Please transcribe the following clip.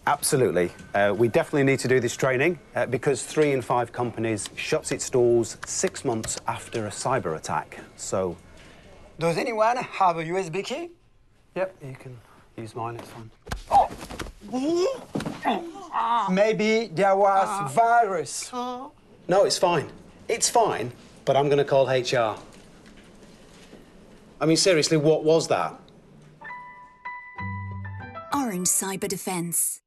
Absolutely. We definitely need to do this training because 3 in 5 companies shuts its doors 6 months after a cyber attack. So... Does anyone have a USB key? Yep, you can use mine, it's fine. Oh! Maybe there was virus. No, it's fine. It's fine, but I'm going to call HR. I mean, seriously, what was that? Orange Cyber Defence.